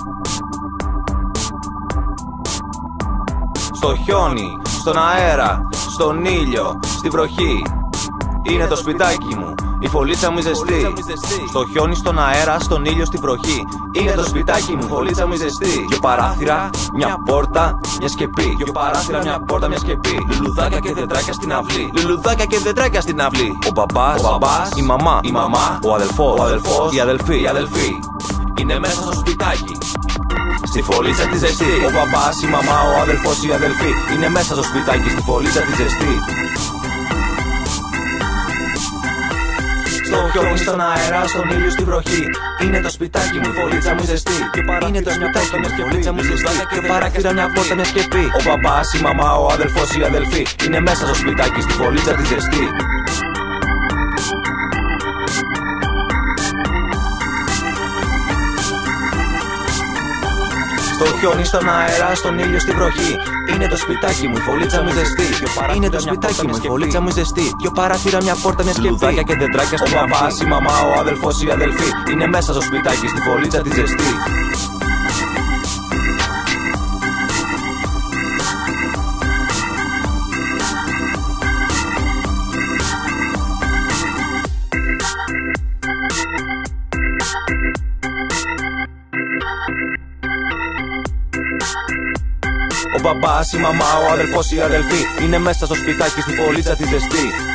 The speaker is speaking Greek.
Στο χιόνι, στον αέρα, στον ήλιο, στη βροχή. Είναι το σπιτάκι μου, η φωλίτσα μου η ζεστή. Στο χιόνι, στον αέρα, στον ήλιο, στη βροχή. Είναι το σπιτάκι μου, η φωλίτσα μου η ζεστή. Δυο παράθυρα, μια πόρτα, μια σκεπή. Δυο παράθυρα, μια πόρτα, μια σκεπή. Λουλουδάκια και δεντράκια στην αυλή. Λουλουδάκια και δεντράκια στην αυλή. Ο μπαμπάς, η μαμά, ο αδελφός, η αδελφή. Είναι μέσα στο σπιτάκι, στη φωλίτσα τη ζεστή. Ο μπαμπάς, η μαμά, ο αδελφός, η αδελφή. Είναι μέσα στο σπιτάκι, στη φωλίτσα τη ζεστή. Στο χιόνι, στον αέρα, στον ήλιο, στη βροχή. Είναι το σπιτάκι μου, η φωλίτσα μου ζεστή. Είναι το σπιτάκι μου, η φωλίτσα μου ζεστή. Και παράθυρα, μια πόρτα, μια σκεπή. Ο μπαμπάς, η μαμά, ο αδελφός, η αδελφή. Είναι μέσα στο σπιτάκι, στη φωλίτσα τη ζεστή. Στο χιόνι, στον αέρα, στον ήλιο, στη βροχή. Είναι το σπιτάκι μου, η φωλίτσα μου ζεστή. Είναι το σπιτάκι μου, η φωλίτσα μου ζεστή. Δυο παράθυρα, μια πόρτα, μια σκεπή. Λουδάκια και δεντράκια στην αυλή. Ο μπαμπάς, η μαμά, ο αδελφός, η αδελφή. Είναι μέσα στο σπιτάκι, στη φωλίτσα τη ζεστή. Ο μπαμπάς, η μαμά, ο αδελφός, η αδελφή. Είναι μέσα στο σπιτάκι, στη φωλίτσα τη ζεστή.